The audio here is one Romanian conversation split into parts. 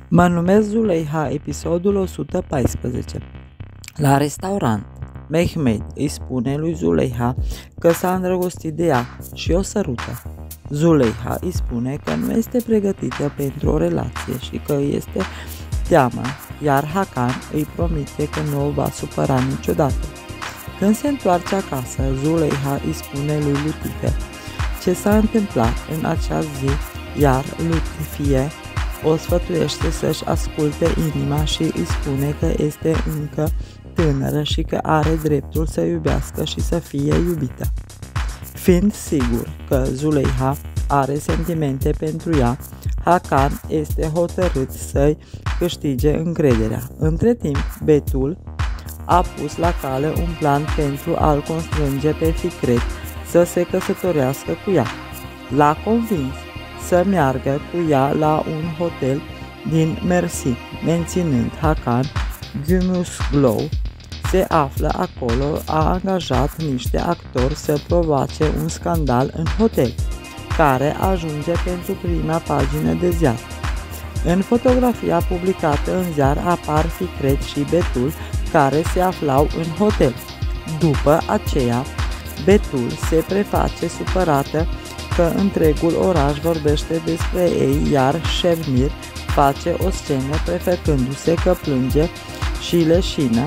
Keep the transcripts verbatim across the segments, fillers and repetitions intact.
Mă numesc Zuleiha, episodul o sută paisprezece. La restaurant, Mehmed îi spune lui Zuleiha că s-a îndrăgostit de ea și o sărută. Zuleiha îi spune că nu este pregătită pentru o relație și că este teamă, iar Hakan îi promite că nu o va supăra niciodată. Când se întoarce acasă, Zuleiha îi spune lui Lutife ce s-a întâmplat în acea zi, iar Lutife o sfătuiește să-și asculte inima și îi spune că este încă tânără și că are dreptul să iubească și să fie iubită. Fiind sigur că Zuleiha are sentimente pentru ea, Hakan este hotărât să-i câștige încrederea. Între timp, Betul a pus la cale un plan pentru a-l constrânge pe Fikret să se căsătorească cu ea. L-a convins să meargă cu ea la un hotel din Mersin, menținând Hakan Gümüşglow se află acolo, a angajat niște actori să provoace un scandal în hotel, care ajunge pentru prima pagină de ziar. În fotografia publicată în ziar apar Fikret și Betul, care se aflau în hotel. După aceea, Betul se preface supărată că întregul oraș vorbește despre ei, iar Şermir face o scenă prefăcându-se că plânge și leșină.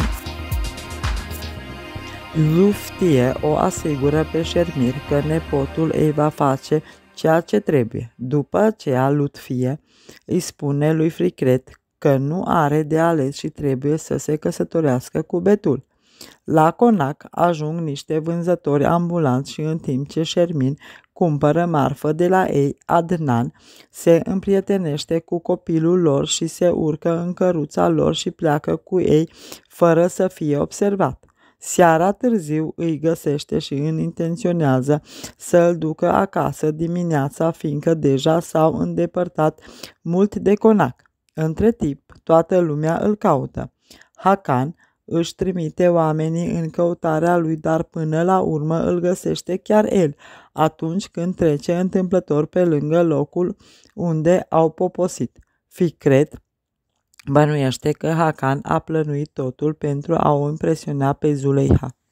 Luftie o asigură pe Şermir că nepotul ei va face ceea ce trebuie. După aceea, Lutfie îi spune lui Fikret că nu are de ales și trebuie să se căsătorească cu Betul. La conac ajung niște vânzători ambulanți și în timp ce Şermin cumpără marfă de la ei, Adnan se împrietenește cu copilul lor și se urcă în căruța lor și pleacă cu ei fără să fie observat. Seara târziu îi găsește și îl intenționează să îl ducă acasă dimineața, fiindcă deja s-au îndepărtat mult de conac. Între timp, toată lumea îl caută. Hakan își trimite oamenii în căutarea lui, dar până la urmă îl găsește chiar el, atunci când trece întâmplător pe lângă locul unde au poposit. Fikret bănuiește că Hakan a plănuit totul pentru a o impresiona pe Zuleiha.